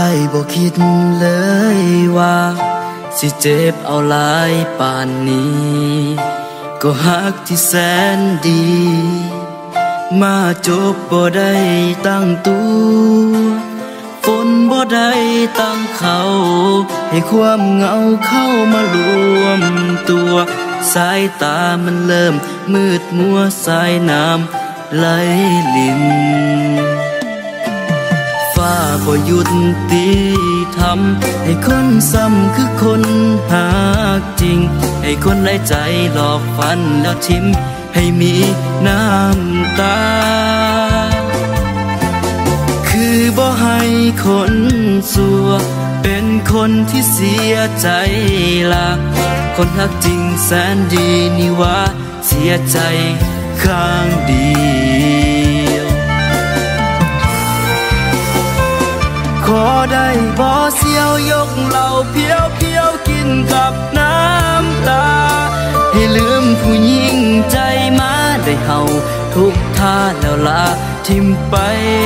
บ่คิดเลยว่าสิเจ็บเอาหลายป่านนี้ก็ฮักที่แสนดีมาจบบ่ได้ตั้งตัวฝนบ่ได้ตั้งเขาให้ความเหงาเข้ามารวมตัวสายตามันเริ่มมืดมัวสายน้ำไหลลิ่นฟ้าบ่หยุดตีทำให้คนซ้ำคือคนหากจริงให้คนไร้ใจหลอกฝันแล้วทิมให้มีน้ำตาคือบ่ให้คนสัวเป็นคนที่เสียใจละคนฮักจริงแสนดีนี่ว่าเสียใจข้างเดียวขอได้บ่เสียวยกเหล้าเพียวเพียวกินกับน้ำตาให้ลืมผู้หญิงใจมาได้เฮาทุกท่าแล้วลาทิมไป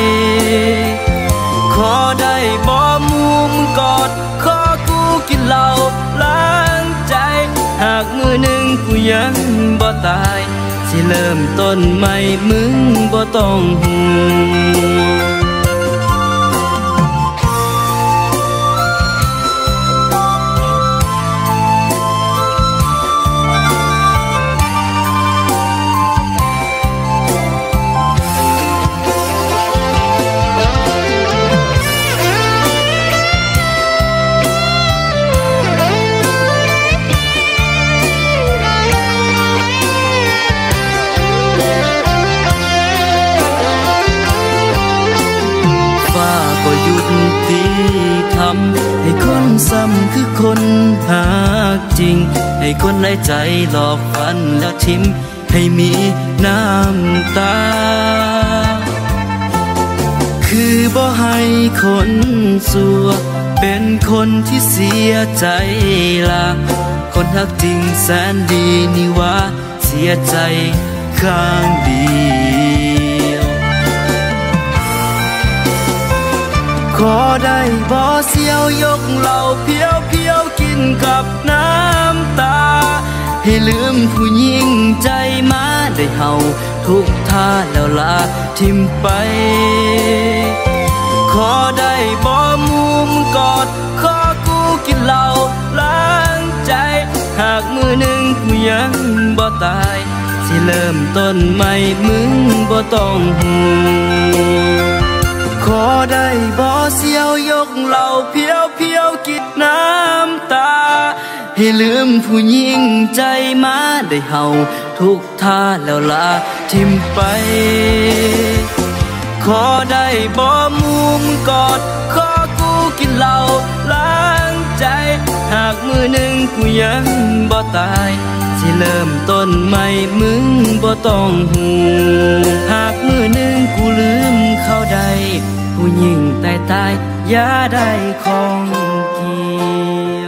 ขอได้บ่มุมกอดขอกูกินเหล้าล้างใจหากมือหนึ่งกูยังบ่ตายสิเริ่มต้นใหม่มึงบ่ต้องห่วงก็หยุดตีทำให้คนซ้ำคือคนหากจริงให้คนไร้ใจหลอกฝันแล้วทิมให้มีน้ำตาคือบ่ให้คนสัวเป็นคนที่เสียใจละคนฮักจริงแสนดีนี่ว่าเสียใจข้างเดียวขอได้บ่เสียวยกเหล้าเพียวเพียวกินกับน้ำตาให้ลืมผู้หญิงใจมาได้เฮาทุกท่าแล้วลาทิมไปขอได้บ่มุมกอดขอกูกินเหล้าล้างใจหากมือหนึ่งกูยังบ่ตายสิเริ่มต้นใหม่มึงบ่ต้องห่วงขอได้บ่เสียวยกเหล้าเพียวเพียวกินน้ำตาให้ลืมผู้หญิงใจมาได้เฮาทุกท่าแล้วลาทิมไปขอได้บ่มุมกอดขอกูกินเหล้าล้างใจหากมือหนึ่งกูยังบ่ตายสิเริ่มต้นใหม่มึงบ่ต้องห่วงหากมือหนึ่งกูลืมเขาได้ผู้หญิงตายอย่าได้ของเกีย